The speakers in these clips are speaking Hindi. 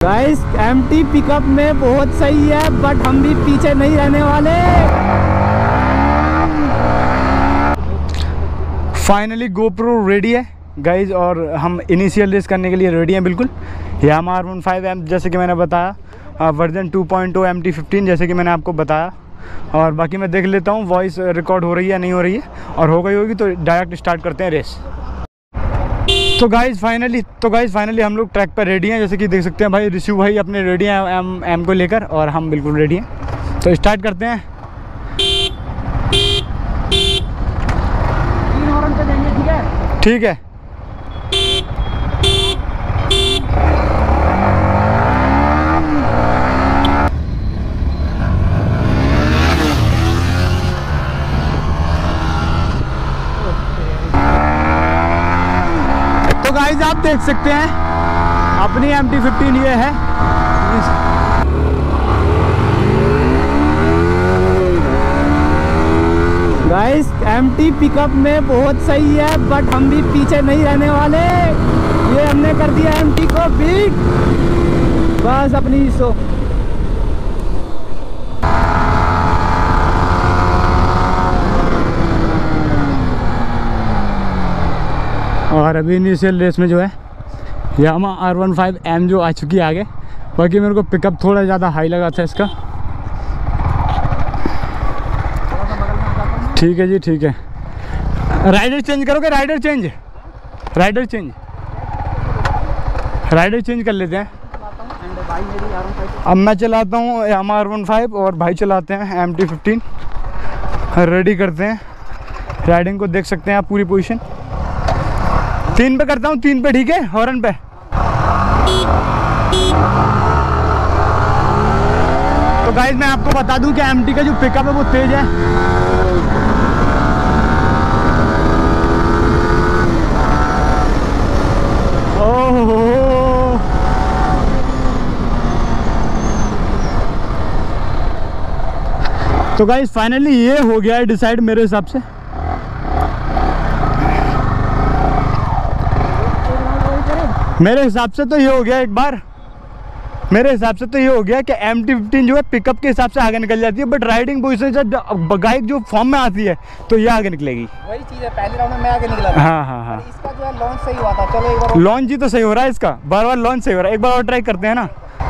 गाइस एमटी पिकअप में बहुत सही है, बट हम भी पीछे नहीं रहने वाले। फाइनली गोप्रो रेडी है गाइज और हम इनिशियल रेस करने के लिए रेडी हैं बिल्कुल। यामाहा R15M जैसे कि मैंने बताया, वर्जन 2.0 MT15 जैसे कि मैंने आपको बताया। और बाकी मैं देख लेता हूँ वॉइस रिकॉर्ड हो रही है नहीं हो रही है, और हो गई होगी तो डायरेक्ट स्टार्ट करते हैं रेस। तो गाइज़ फाइनली हम लोग ट्रैक पर रेडी हैं। जैसे कि देख सकते हैं भाई ऋषु भाई अपने रेडी हैं एम को लेकर, और हम बिल्कुल रेडी हैं। तो स्टार्ट करते हैं। 3 हॉर्न पे देंगे, ठीक है? ठीक है। तो गाइस आप देख सकते हैं अपनी MT15 ये है। गाइस एमटी पिकअप में बहुत सही है, बट हम भी पीछे नहीं रहने वाले। ये हमने कर दिया एमटी को बीट, बस अपनी सो। और अभी इनिशियल रेस में जो है यामाहा R15M जो आ चुकी है आगे। बाकी मेरे को पिकअप थोड़ा ज़्यादा हाई लगा था इसका। ठीक है जी, ठीक है। राइडर चेंज करोगे? राइडर चेंज कर लेते हैं। अब मैं चलाता हूँ यामाहा R15 और भाई चलाते हैं MT15। रेडी करते हैं, राइडिंग को देख सकते हैं आप पूरी पोजीशन। 3 पे करता हूँ, 3 पे, ठीक है? हॉर्न पे। तो गाइस मैं आपको बता दूं कि MT का जो पिकअप है वो तेज है। ओह, तो गाइस फाइनली ये हो गया है डिसाइड मेरे हिसाब से। मेरे हिसाब से तो ये हो गया एक बार, मेरे हिसाब से तो ये हो गया कि MT15 जो है पिकअप के हिसाब से आगे निकल जाती है, बट राइडिंग पोजीशन से बाइक जो फॉर्म में आती है तो ये आगे निकलेगी। वही चीज है, पहले राउंड में मैं आगे निकला था। हाँ। इसका जो है लॉन्च सही हुआ था। चलो एक बार लॉन्च ही तो सही हो रहा है इसका, बार लॉन्च सही हो रहा है। एक बार और ट्राई करते हैं ना।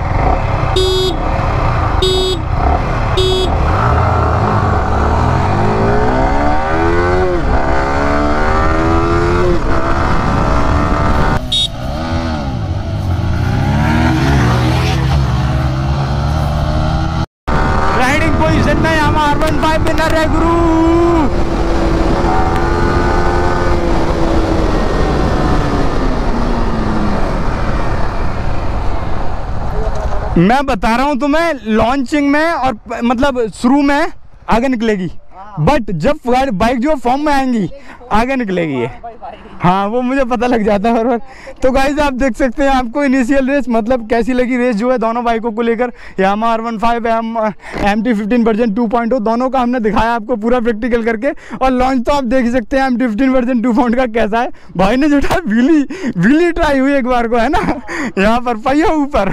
यामाहा R15 विनर है गुरु। मैं बता रहा हूं तुम्हें, लॉन्चिंग में और मतलब शुरू में आगे निकलेगी, बट जब बाइक जो फॉर्म में आएंगी आगे निकलेगी ये। हाँ, वो मुझे पता लग जाता है बराबर। तो गाइस आप देख सकते हैं आपको इनिशियल रेस मतलब कैसी लगी रेस जो है दोनों बाइकों को लेकर। यामाहा R15M MT15 वर्जन 2.0 दोनों का हमने दिखाया आपको पूरा प्रैक्टिकल करके। और लॉन्च तो आप देख ही सकते हैं MT15 वर्जन 2.0 का कैसा है। भाई ने जो था व्हीली ट्राई हुई एक बार को, है ना, यहाँ पर पहिया ऊपर।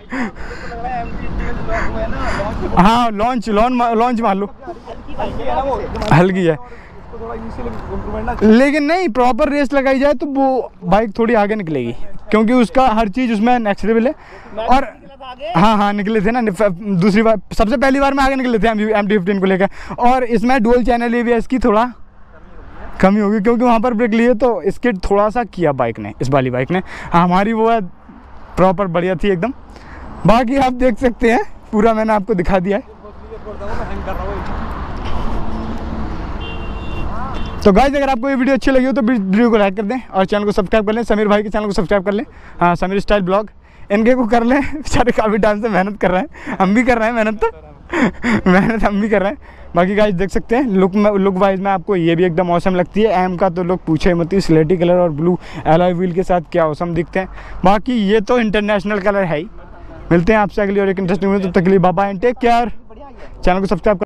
हाँ, लॉन्च मान लो हल्की है, लेकिन नहीं प्रॉपर रेस लगाई जाए तो वो बाइक थोड़ी आगे निकलेगी, क्योंकि उसका हर चीज़ उसमें नेक्स्ट लेवल है। और हाँ निकले थे ना दूसरी बार, सबसे पहली बार में आगे निकले थे MT15 को लेकर। और इसमें डुअल चैनल ABS की थोड़ा कमी होगी, क्योंकि वहाँ पर ब्रेक लिए तो स्किड थोड़ा सा किया बाइक ने, इस वाली बाइक ने। हमारी वो है प्रॉपर बढ़िया थी एकदम। बाकी आप देख सकते हैं पूरा मैंने आपको दिखा दिया है। तो गाइस अगर आपको ये वीडियो अच्छी लगी हो तो वीडियो को लाइक कर दें और चैनल को सब्सक्राइब कर लें। समीर भाई के चैनल को सब्सक्राइब कर लें। हाँ, समीर स्टाइल ब्लॉग इनके को कर लें, बेचारे काफ़ी टाइम से मेहनत कर रहे हैं, हम भी कर रहे हैं मेहनत, तो मेहनत हम भी कर रहे हैं। बाकी गाइस देख सकते हैं लुक वाइज में आपको ये भी एकदम औसम लगती है। एम का तो लोग पूछे मत, स्लेटी कलर और ब्लू एलॉय व्हील के साथ क्या औसम दिखते हैं। बाकी ये तो इंटरनेशनल कलर है ही। मिलते हैं आपसे अगली और एक इंटरेस्टिंग वीडियो, तब तक के लिए bye bye and take care. Channel को सब्सक्राइब